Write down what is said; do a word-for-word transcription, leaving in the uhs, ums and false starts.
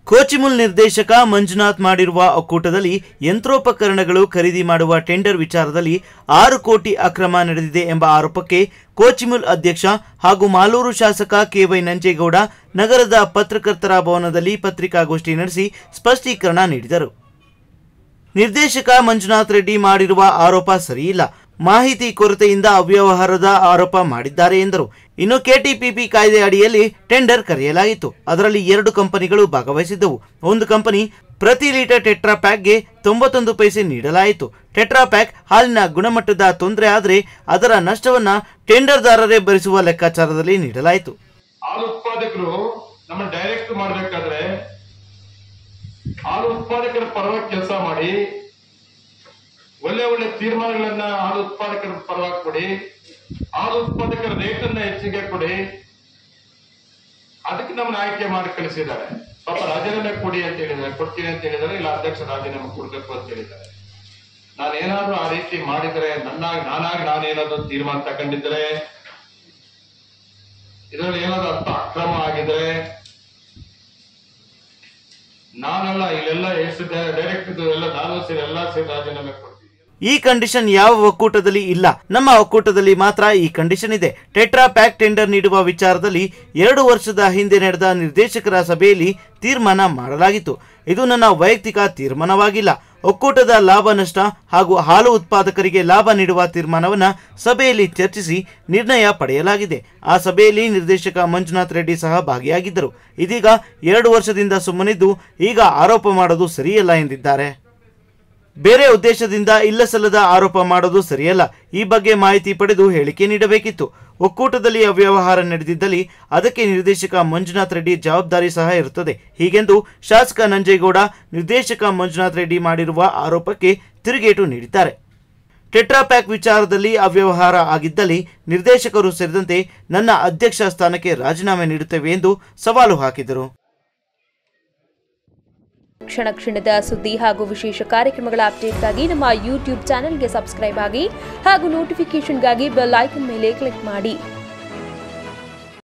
ಕೋಚಿಮುಲ್ ನಿರ್ದೇಶಕ ಮಂಜುನಾಥ್ ಮಾಡಿರುವ ಒಕ್ಕೂಟದಲ್ಲಿ ಯಂತ್ರೋಪಕರಣಗಳು ಖರೀದಿ ಮಾಡುವ ಟೆಂಡರ್ ವಿಚಾರದಲ್ಲಿ ಆರು ಕೋಟಿ ಅಕ್ರಮ ನಡೆದಿದೆ ಎಂಬ ಆರೋಪಕ್ಕೆ ಕೋಚಿಮುಲ್ ಅಧ್ಯಕ್ಷ ಹಾಗೂ ಮಾಲೂರು ಶಾಸಕ ಕೆವೈ ನಂಜೇಗೌಡ ನಗರದ ಪತ್ರಕರ್ತರ ಭವನದಲ್ಲಿ ಪತ್ರಿಕಾಗೋಷ್ಠಿ ನಡೆಸಿ ಸ್ಪಷ್ಟೀಕರಣ ನೀಡಿದರು. ನಿರ್ದೇಶಕ ಮಂಜುನಾಥ್ ರೆಡ್ಡಿ ಮಾಡಿರುವ ಆರೋಪ ಸರಿಯಿಲ್ಲ, ಮಾಹಿತಿ ಕೊರತೆಯಿಂದ ಅವ್ಯವಹಾರದ ಆರೋಪ ಮಾಡಿದ್ದಾರೆ ಎಂದರು. ಇನ್ನು ಕೆಟಿಪಿಪಿ ಕಾಯ್ದೆ ಅಡಿಯಲ್ಲಿ ಟೆಂಡರ್ ಕರೆಯಲಾಯಿತು. ಅದರಲ್ಲಿ ಎರಡು ಕಂಪನಿಗಳು ಭಾಗವಹಿಸಿದ್ದವು. ಒಂದು ಕಂಪನಿ ಪ್ರತಿ ಲೀಟರ್ ಟೆಟ್ರಾ ಪ್ಯಾಕ್ಗೆ ತೊಂಬತ್ತೊಂದು ಪೈಸೆ ನೀಡಲಾಯಿತು. ಟೆಟ್ರಾ ಪ್ಯಾಕ್ ಹಾಲಿನ ಗುಣಮಟ್ಟದ ತೊಂದರೆ ಆದರೆ ಅದರ ನಷ್ಟವನ್ನ ಟೆಂಡರ್ದಾರರೇ ಭರಿಸುವ ಲೆಕ್ಕಾಚಾರದಲ್ಲಿ ನೀಡಲಾಯಿತು. ಹಾಲು ಉತ್ಪಾದಕರು ನಮ್ಮ ಡೈರೆಕ್ಟ್ ಮಾಡಬೇಕಾದ್ರೆ ಹಾಲು ಉತ್ಪಾದಕರ ಪರವಾಗಿ ಕೆಲಸ ಮಾಡಿ ಒಳ್ಳೆ ಒಳ್ಳೆ ತೀರ್ಮಾನಗಳನ್ನ ಹಾಲು ಉತ್ಪಾದಕರ ಪರವಾಗಿ ಕೊಡಿ, ಹಾಲು ಉತ್ಪಾದಕರ ರೇಟ್ ಅನ್ನ ಹೆಚ್ಚಿಗೆ ಕೊಡಿ, ಅದಕ್ಕೆ ನಮ್ಮನ್ನ ಆಯ್ಕೆ ಮಾಡಿ ಕಳಿಸಿದ್ದಾರೆ. ಪಾಪ ರಾಜೀನಾಮೆ ಕೊಡಿ ಅಂತ ಹೇಳಿದ್ದಾರೆ, ಕೊಡ್ತೀನಿ ಅಂತ ಹೇಳಿದ್ದಾರೆ, ಇಲ್ಲ ಅಧ್ಯಕ್ಷ ರಾಜೀನಾಮೆ ಕೊಡ್ಬೇಕು ಅಂತ ಹೇಳಿದ್ದಾರೆ. ನಾನೇನಾದ್ರೂ ಆ ರೀತಿ ಮಾಡಿದರೆ, ನನ್ನಾಗಿ ನಾನಾಗಿ ನಾನೇನಾದ್ರೂ ತೀರ್ಮಾನ ತಗೊಂಡಿದ್ರೆ, ಇದರಲ್ಲಿ ಏನಾದ್ರೂ ಅರ್ಥ ಅಕ್ರಮ ಆಗಿದ್ರೆ ನಾನೆಲ್ಲ ಇಲ್ಲೆಲ್ಲ ಎಷ್ಟು ಡೈರೆಕ್ಟ್ ಎಲ್ಲ ನಾನು ಸೇರಿ ಎಲ್ಲ ಸೇರಿ ರಾಜೀನಾಮೆ ಕೊಡ್ತೀನಿ. ಈ ಕಂಡೀಷನ್ ಯಾವ ಒಕ್ಕೂಟದಲ್ಲಿ ಇಲ್ಲ, ನಮ್ಮ ಒಕ್ಕೂಟದಲ್ಲಿ ಮಾತ್ರ ಈ ಕಂಡೀಷನ್ ಇದೆ. ಟೆಟ್ರಾ ಪ್ಯಾಕ್ ಟೆಂಡರ್ ನೀಡುವ ವಿಚಾರದಲ್ಲಿ ಎರಡು ವರ್ಷದ ಹಿಂದೆ ನಡೆದ ನಿರ್ದೇಶಕರ ಸಭೆಯಲ್ಲಿ ತೀರ್ಮಾನ ಮಾಡಲಾಗಿತ್ತು. ಇದು ನನ್ನ ವೈಯಕ್ತಿಕ ತೀರ್ಮಾನವಾಗಿಲ್ಲ. ಒಕ್ಕೂಟದ ಲಾಭ ನಷ್ಟ ಹಾಗೂ ಹಾಲು ಉತ್ಪಾದಕರಿಗೆ ಲಾಭ ನೀಡುವ ತೀರ್ಮಾನವನ್ನ ಸಭೆಯಲ್ಲಿ ಚರ್ಚಿಸಿ ನಿರ್ಣಯ ಪಡೆಯಲಾಗಿದೆ. ಆ ಸಭೆಯಲ್ಲಿ ನಿರ್ದೇಶಕ ಮಂಜುನಾಥ್ ರೆಡ್ಡಿ ಸಹ ಭಾಗಿಯಾಗಿದ್ದರು. ಇದೀಗ ಎರಡು ವರ್ಷದಿಂದ ಸುಮ್ಮನಿದ್ದು ಈಗ ಆರೋಪ ಮಾಡೋದು ಸರಿಯಲ್ಲ ಎಂದಿದ್ದಾರೆ. ಬೇರೆ ಉದ್ದೇಶದಿಂದ ಇಲ್ಲಸಲ್ಲದ ಆರೋಪ ಮಾಡೋದು ಸರಿಯಲ್ಲ. ಈ ಬಗ್ಗೆ ಮಾಹಿತಿ ಪಡೆದು ಹೇಳಿಕೆ ನೀಡಬೇಕಿತ್ತು. ಒಕ್ಕೂಟದಲ್ಲಿ ಅವ್ಯವಹಾರ ನಡೆದಿದ್ದಲ್ಲಿ ಅದಕ್ಕೆ ನಿರ್ದೇಶಕ ಮಂಜುನಾಥ್ ರೆಡ್ಡಿ ಜವಾಬ್ದಾರಿ ಸಹ ಇರುತ್ತದೆ. ಹೀಗೆಂದು ಶಾಸಕ ನಂಜೇಗೌಡ ನಿರ್ದೇಶಕ ಮಂಜುನಾಥ್ ರೆಡ್ಡಿ ಮಾಡಿರುವ ಆರೋಪಕ್ಕೆ ತಿರುಗೇಟು ನೀಡಿದ್ದಾರೆ. ಟೆಟ್ರಾ ಪ್ಯಾಕ್ ವಿಚಾರದಲ್ಲಿ ಅವ್ಯವಹಾರ ಆಗಿದ್ದಲ್ಲಿ ನಿರ್ದೇಶಕರು ಸೇರಿದಂತೆ ನನ್ನ ಅಧ್ಯಕ್ಷ ಸ್ಥಾನಕ್ಕೆ ರಾಜೀನಾಮೆ ನೀಡುತ್ತೇವೆ ಎಂದು ಸವಾಲು ಹಾಕಿದರು. ಕ್ಷಣ ಕ್ಷಣದ ಸುದ್ದಿ ಹಾಗೂ ವಿಶೇಷ ಕಾರ್ಯಕ್ರಮಗಳ ಅಪ್ಡೇಟ್ಗಾಗಿ ನಮ್ಮ ಯೂಟ್ಯೂಬ್ ಚಾನೆಲ್ಗೆ ಸಬ್ಸ್ಕ್ರೈಬ್ ಆಗಿ ಹಾಗೂ ನೋಟಿಫಿಕೇಶನ್ಗಾಗಿ ಬೆಲ್ ಐಕಾನ್ ಮೇಲೆ ಕ್ಲಿಕ್ ಮಾಡಿ.